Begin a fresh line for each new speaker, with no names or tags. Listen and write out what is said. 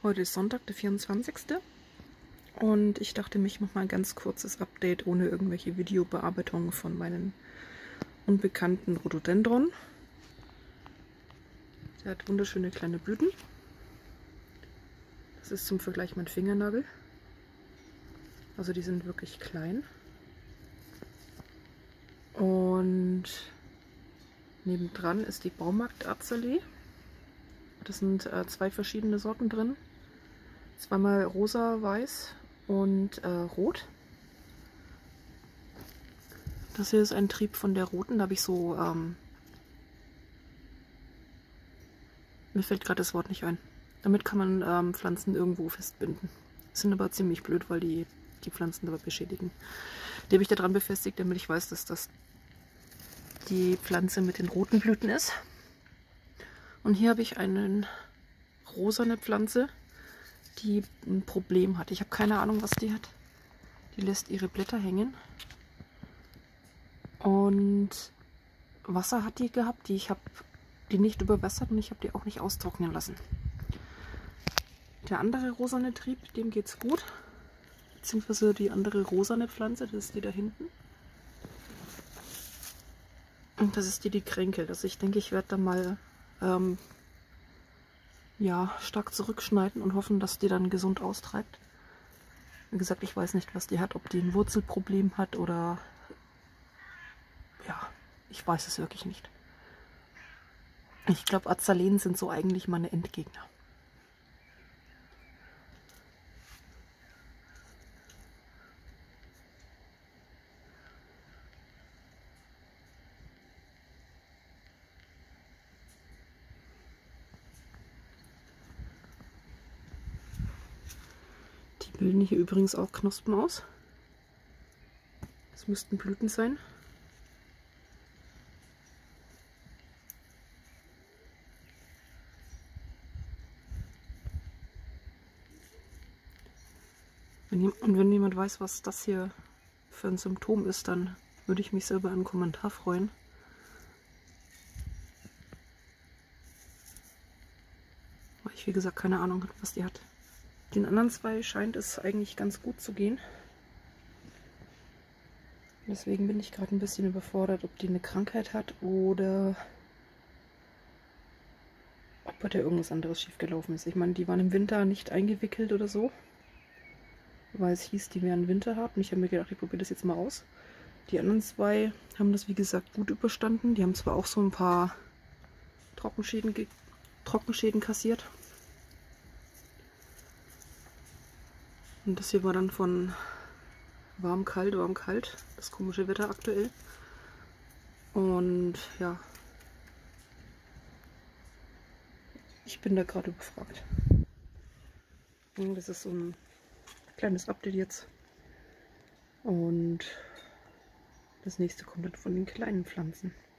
Heute ist Sonntag, der 24. Und ich dachte, ich mache mal ein ganz kurzes Update ohne irgendwelche Videobearbeitungen von meinen unbekannten Rhododendron. Der hat wunderschöne kleine Blüten. Das ist zum Vergleich mein Fingernagel. Also die sind wirklich klein. Und nebendran ist die Baumarkt-Azalee. Das sind zwei verschiedene Sorten drin. Zweimal rosa, weiß und rot. Das hier ist ein Trieb von der roten. Da habe ich so, mir fällt gerade das Wort nicht ein. Damit kann man Pflanzen irgendwo festbinden. Sind aber ziemlich blöd, weil die Pflanzen dabei beschädigen. Die habe ich da dran befestigt, damit ich weiß, dass das die Pflanze mit den roten Blüten ist. Und hier habe ich eine rosane Pflanze, die ein Problem hat. Ich habe keine Ahnung, was die hat. Die lässt ihre Blätter hängen. Und Wasser hat die gehabt. Ich habe die nicht überwässert und ich habe die auch nicht austrocknen lassen. Der andere rosane Trieb, dem geht's gut. Beziehungsweise die andere rosane Pflanze, das ist die da hinten. Und das ist die kränkelt. Also ich denke, ich werde da mal ja, stark zurückschneiden und hoffen, dass die dann gesund austreibt. Wie gesagt, ich weiß nicht, was die hat, ob die ein Wurzelproblem hat oder ja, ich weiß es wirklich nicht. Ich glaube, Azaleen sind so eigentlich meine Endgegner. Die bilden hier übrigens auch Knospen aus. Das müssten Blüten sein. Und wenn jemand weiß, was das hier für ein Symptom ist, dann würde ich mich selber einen Kommentar freuen. Weil ich, wie gesagt, keine Ahnung habe, was die hat. Den anderen zwei scheint es eigentlich ganz gut zu gehen. Deswegen bin ich gerade ein bisschen überfordert, ob die eine Krankheit hat oder ob bei der irgendwas anderes schiefgelaufen ist. Ich meine, die waren im Winter nicht eingewickelt oder so, weil es hieß, die wären winterhart. Und ich habe mir gedacht, ich probiere das jetzt mal aus. Die anderen zwei haben das, wie gesagt, gut überstanden. Die haben zwar auch so ein paar Trockenschäden kassiert. Und das hier war dann von warm, kalt, das komische Wetter aktuell. Und ja, ich bin da gerade überfragt. Und das ist so ein kleines Update jetzt. Und das nächste kommt dann von den kleinen Pflanzen.